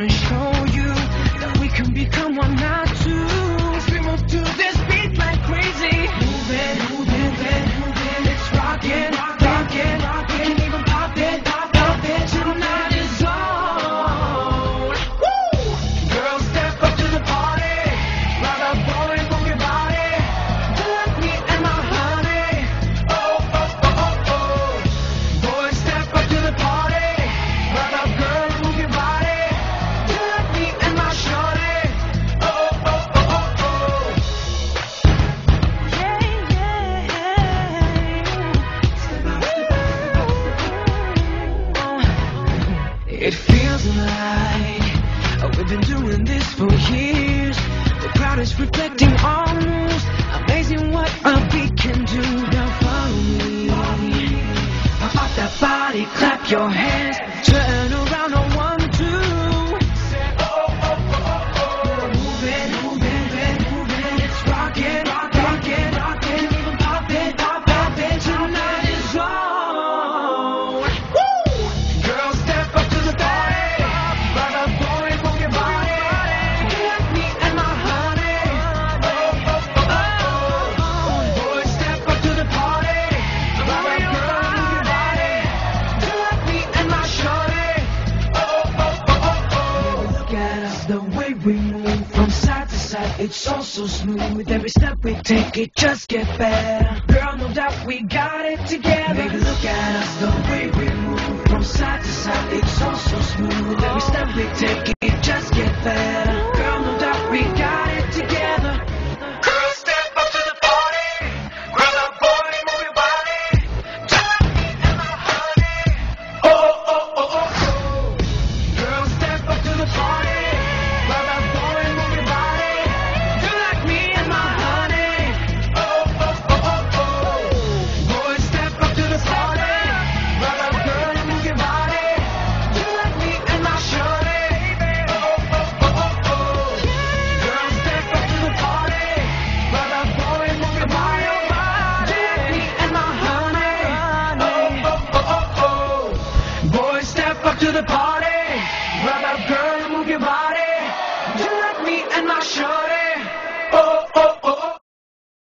wanna show you that we can become one, not two. As we move to this beat like crazy, moving, moving, moving. It's rocking, rocking, rocking. Even pop it, pop it. Tonight is on. Woo! Girls, step up to the party. Rock up, boy, move your body. You like me and my honey. Oh, oh, oh, oh, oh. Boys, step up to the party. Rock up, girl, move your body. You like me and my shorty. Oh, oh, oh, oh, oh. Yeah, yeah. It feels like we've been doing this for years. The crowd is reflecting our moves. Amazing what a beat can do. Now follow me. Pop out that body, clap your hands, turn around on 1, 2. Say oh, oh, oh, oh, oh. Moving, moving, moving. It's rocking, rocking, rocking. Even pop it, pop it. Tonight is on. Woo! Girls, step up to the party. Rock up, boy, move your body. You like me and my honey. Oh, oh, oh, oh, oh. Boys, step up to the party. Rock up, girl, move your body. You like me and my shorty. Oh, oh, oh, oh, oh. Look at us, the way we move from side to side. It's all so smooth. Every step we take, it just gets better. Girl, no doubt we got it together. Baby, look at us, the way we move from side to side. It's all so smooth. Every step we take, it just gets better. Girl, no doubt we got it together. Girls, step up to the party. Grab that boy, move your body. You like me and my honey. Oh, oh, oh, oh, oh. Girls, step up to the party. Grab that boy, move your body. You like me and my honey. Oh, oh, oh, oh, oh. Boys, step up to the party. Grab that girl and move your body. You like me and my shorty. Oh, oh, oh, oh, oh. Girls, step up to the party. Grab that boy and move your body. You like me and my honey. Oh, oh, oh, oh, oh. Boys, step up to the party. Grab that girl and move your body.